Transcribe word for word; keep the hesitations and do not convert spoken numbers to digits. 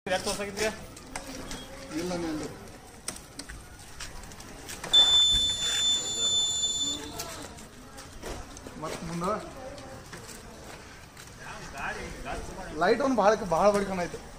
ಇಲ್ಲ ನಂದು ಮತ್ತೆ ಮುಂದೆ ಲೈಟ್ ಒಂದು ಭಾಳ ಭಾಳ ಬಡ್ಕೊಂಡೈತೆ